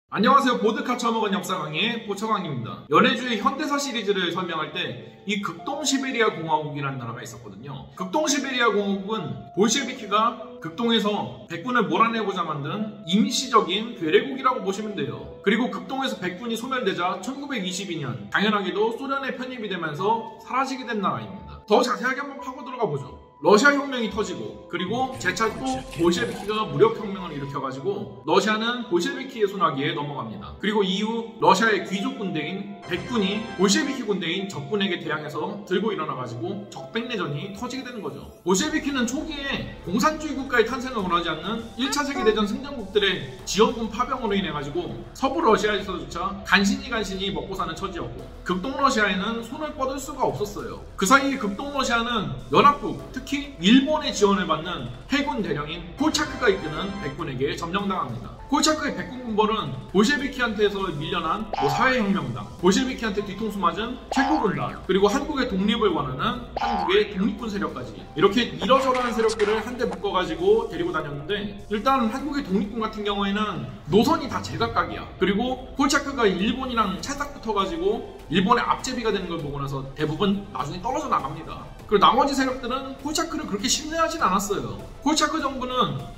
안녕하세요. 보드카 처먹은 역사 강의 보처강입니다. 연해주의 현대사 시리즈를 설명할 때 이 극동 시베리아 공화국이라는 나라가 있었거든요. 극동 시베리아 공화국은 볼셰비키가 극동에서 백군을 몰아내고자 만든 임시적인 괴뢰국이라고 보시면 돼요. 그리고 극동에서 백군이 소멸되자 1922년 당연하게도 소련에 편입이 되면서 사라지게 된 나라입니다. 더 자세하게 한번 파고 들어가 보죠. 러시아 혁명이 터지고 그리고 재차 또 볼셰비키가 무력혁명을 일으켜가지고 러시아는 볼셰비키의 손아귀에 넘어갑니다. 그리고 이후 러시아의 귀족 군대인 백군이 볼셰비키 군대인 적군에게 대항해서 들고 일어나가지고 적백내전이 터지게 되는 거죠. 볼셰비키는 초기에 공산주의 국가의 탄생을 원하지 않는 1차 세계대전 승전국들의 지원군 파병으로 인해가지고 서부 러시아에서조차 간신히 먹고 사는 처지였고 극동 러시아에는 손을 뻗을 수가 없었어요. 그 사이에 극동 러시아는 연합국, 특히 일본의 지원을 받는 해군 대령인 콜차크가 이끄는 백군에게 점령당합니다. 콜차크의 백군 군벌은 볼셰비키한테서 밀려난 사회혁명당, 볼셰비키한테 뒤통수 맞은 체코군단, 그리고 한국의 독립을 원하는 한국의 독립군 세력까지 이렇게 이러저러한 세력들을 한데 묶어가지고 데리고 다녔는데, 일단 한국의 독립군 같은 경우에는 노선이 다 제각각이야. 그리고 콜차크가 일본이랑 찰싹 붙어가지고 일본의 앞제비가 되는 걸 보고 나서 대부분 나중에 떨어져 나갑니다. 그리고 나머지 세력들은 콜차크를 그렇게 신뢰하진 않았어요. 콜차크 정부는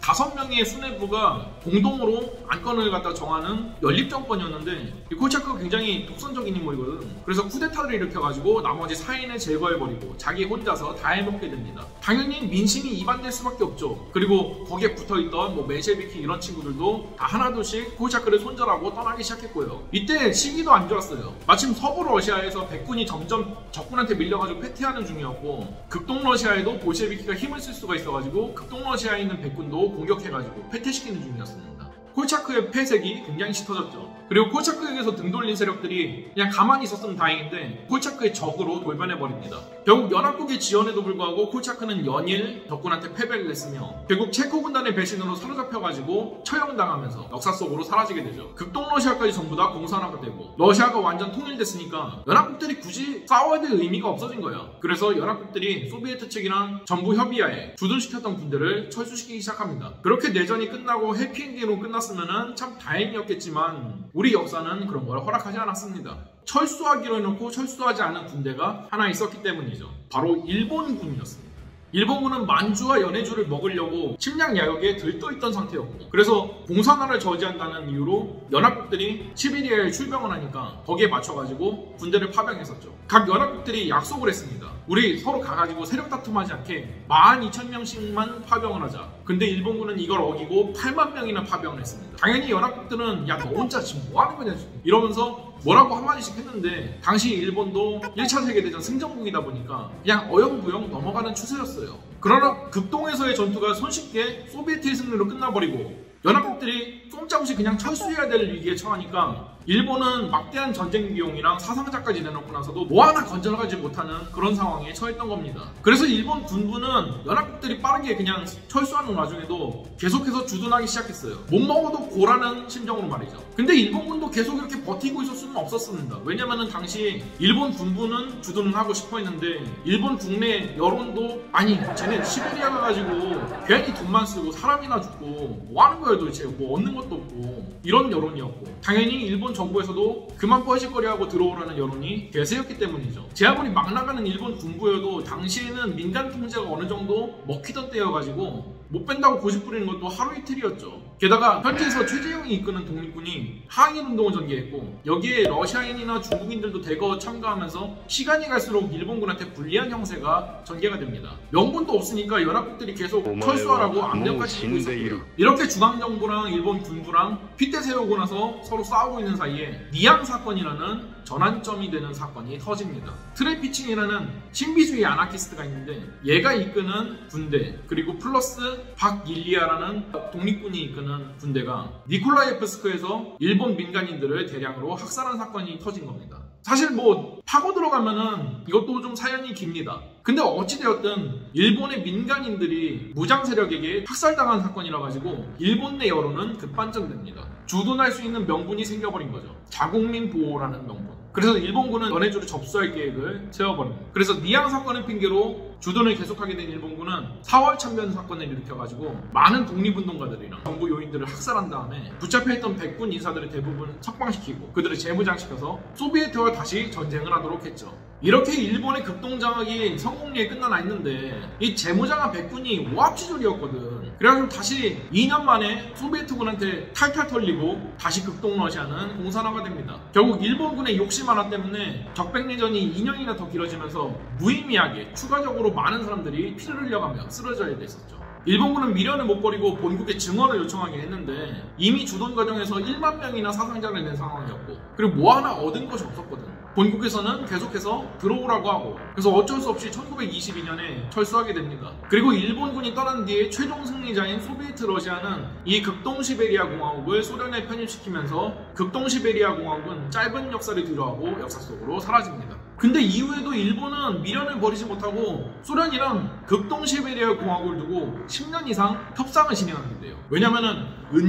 5명의 수뇌부가 공동으로 안건을 갖다 정하는 연립정권이었는데 이 콜차크가 굉장히 독선적인 인물이거든. 그래서 쿠데타를 일으켜가지고 나머지 사인을 제거해버리고 자기 혼자서 다 해먹게 됩니다. 당연히 민심이 이반될 수밖에 없죠. 그리고 거기에 붙어있던 멘셰비키 이런 친구들도 다 하나둘씩 콜차크를 손절하고 떠나기 시작했고요. 이때 시기도 안 좋았어요. 마침 서부 러시아에서 백군이 점점 적군한테 밀려가지고 패퇴하는 중이었고, 극동 러시아에도 볼셰비키가 힘을 쓸 수가 있어가지고 극동 러시아에 있는 백군도 공격해가지고 패퇴시키는 중이었습니다. 콜차크의 폐색이 굉장히 짙어졌죠. 그리고 콜차크에게서 등 돌린 세력들이 그냥 가만히 있었으면 다행인데 콜차크의 적으로 돌변해버립니다. 결국 연합국의 지원에도 불구하고 콜차크는 연일 적군한테 패배를 했으며 결국 체코 군단의 배신으로 사로잡혀가지고 처형당하면서 역사 속으로 사라지게 되죠. 극동 러시아까지 전부 다 공산화가 되고 러시아가 완전 통일됐으니까 연합국들이 굳이 싸워야 될 의미가 없어진 거예요. 그래서 연합국들이 소비에트 측이랑 정부 협의하에 주둔시켰던 군대를 철수시키기 시작합니다. 그렇게 내전이 끝나고 해피엔딩으로 끝났으면 참 다행이었겠지만 우리 역사는 그런 걸 허락하지 않았습니다. 철수하기로 해놓고 철수하지 않은 군대가 하나 있었기 때문이죠. 바로 일본군이었습니다. 일본군은 만주와 연해주를 먹으려고 침략 야역에 들떠있던 상태였고, 그래서 공산화를 저지한다는 이유로 연합국들이 시베리아에 출병을 하니까 거기에 맞춰가지고 군대를 파병했었죠. 각 연합국들이 약속을 했습니다. 우리 서로 가가지고 세력 다툼하지 않게 12,000명씩만 파병을 하자. 근데 일본군은 이걸 어기고 8만 명이나 파병을 했습니다. 당연히 연합국들은 야, 너 혼자 지금 뭐 하는 거냐 이러면서 뭐라고 한마디씩 했는데, 당시 일본도 1차 세계대전 승전국이다 보니까 그냥 어영부영 넘어가는 추세였어요. 그러나 극동에서의 전투가 손쉽게 소비에트의 승리로 끝나버리고 연합국들이 꼼짝없이 그냥 철수해야 될 위기에 처하니까 일본은 막대한 전쟁 비용이랑 사상자까지 내놓고 나서도 뭐 하나 건져가지 못하는 그런 상황에 처했던 겁니다. 그래서 일본 군부는 연합국들이 빠르게 그냥 철수하는 와중에도 계속해서 주둔하기 시작했어요. 못 먹어도 고라는 심정으로 말이죠. 근데 일본군도 계속 이렇게 버티고 있을 수는 없었습니다. 왜냐면은 당시 일본 군부는 주둔을 하고 싶어 했는데 일본 국내 여론도 아니 쟤네 시베리아 가가지고 괜히 돈만 쓰고 사람이나 죽고 뭐 하는 거야 도대체, 뭐 얻는 것도 없고 이런 여론이었고, 당연히 일본 정부에서도 그만 뻐실거리하고 들어오라는 여론이 대세였기 때문이죠. 제아군이 막 나가는 일본 군부여도 당시에는 민간 통제가 어느 정도 먹히던 때여가지고 못 뺀다고 고집 부리는 것도 하루 이틀이었죠. 게다가 현지에서 최재형이 이끄는 독립군이 항일운동을 전개했고 여기에 러시아인이나 중국인들도 대거 참가하면서 시간이 갈수록 일본군한테 불리한 형세가 전개가 됩니다. 명분도 없으니까 연합국들이 계속 철수하라고 압력까지 주고 있었고요. 이렇게 중앙정부랑 일본 군부랑 핏대 세우고 나서 서로 싸우고 있는 사이에 니앙 사건이라는 전환점이 되는 사건이 터집니다. 트레피친이라는 신비주의 아나키스트가 있는데 얘가 이끄는 군대, 그리고 플러스 박일리아라는 독립군이 이끄는 군대가 니콜라예프스크에서 일본 민간인들을 대량으로 학살한 사건이 터진 겁니다. 사실 뭐 파고 들어가면은 이것도 좀 사연이 깁니다. 근데 어찌되었든 일본의 민간인들이 무장 세력에게 학살당한 사건이라 가지고 일본 내 여론은 급반전됩니다. 주둔할 수 있는 명분이 생겨버린 거죠. 자국민 보호라는 명분. 그래서 일본군은 연해주를 접수할 계획을 세워버립니다. 그래서 니앙 사건을 핑계로 주둔을 계속하게 된 일본군은 4월 참변 사건을 일으켜가지고 많은 독립운동가들이랑 정부 요인들을 학살한 다음에 붙잡혀있던 백군 인사들을 대부분 석방시키고 그들을 재무장시켜서 소비에트와 다시 전쟁을 하도록 했죠. 이렇게 일본의 극동장악이 성공리에 끝나나 했는데 이 재무장한 백군이 오합지졸이었거든. 그래가지고 다시 2년 만에 소비에트군한테 탈탈 털리고 다시 극동러시아는 공산화가 됩니다. 결국 일본군의 욕심 하나 때문에 적백내전이 2년이나 더 길어지면서 무의미하게 추가적으로 많은 사람들이 피를 흘려가며 쓰러져야 됐었죠. 일본군은 미련을 못 버리고 본국에 증언을 요청하긴 했는데 이미 주둔 과정에서 1만 명이나 사상자를 낸 상황이었고 그리고 뭐 하나 얻은 것이 없었거든. 본국에서는 계속해서 들어오라고 하고 그래서 어쩔 수 없이 1922년에 철수하게 됩니다. 그리고 일본군이 떠난 뒤에 최종 승리자인 소비에트 러시아는 이 극동시베리아 공화국을 소련에 편입시키면서 극동시베리아 공화국은 짧은 역사를 뒤로하고 역사 속으로 사라집니다. 근데 이후에도 일본은 미련을 버리지 못하고 소련이랑 극동시베리아 공화국을 두고 10년 이상 협상을 진행하는데요. 왜냐면은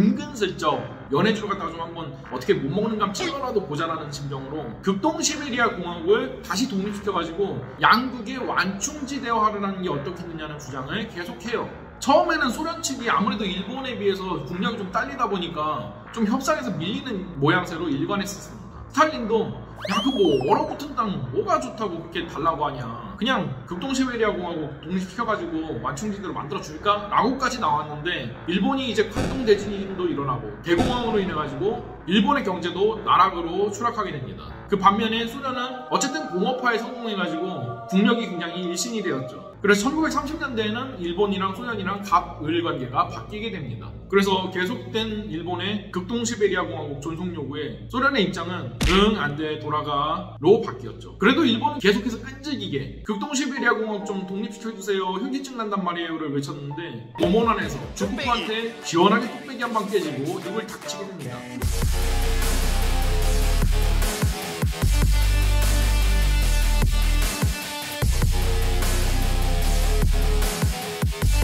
은근슬쩍 연해주를 갖다가 좀 한번 어떻게 못 먹는 감 찔러라도 보자라는 심정으로 극동시베리아 공화국을 다시 독립시켜가지고 양국의 완충지대화를 하는 게 어떻겠느냐는 주장을 계속해요. 처음에는 소련 측이 아무래도 일본에 비해서 국력이 좀 딸리다 보니까 좀 협상에서 밀리는 모양새로 일관했었습니다. 스탈린도 야 그 뭐 얼어붙은 땅 뭐가 좋다고 그렇게 달라고 하냐, 그냥 극동시베리아 공화국 독립시켜가지고 완충지대로 만들어줄까? 라고까지 나왔는데 일본이 이제 관동 대진도 일어나고 대공황으로 인해가지고 일본의 경제도 나락으로 추락하게 됩니다. 그 반면에 소련은 어쨌든 공업화에 성공해가지고 국력이 굉장히 일신이 되었죠. 그래서 1930년대에는 일본이랑 소련이랑 갑을 관계가 바뀌게 됩니다. 그래서 계속된 일본의 극동시베리아 공화국 존속 요구에 소련의 입장은 응 안돼 돌아가로 바뀌었죠. 그래도 일본은 계속해서 끈질기게 극동시베리아 공화국 좀 독립시켜주세요, 현기증 난단 말이에요를 외쳤는데 오모난에서 중국한테 시원하게 뚝배기 한 방 깨지고 입을 닥치게 됩니다.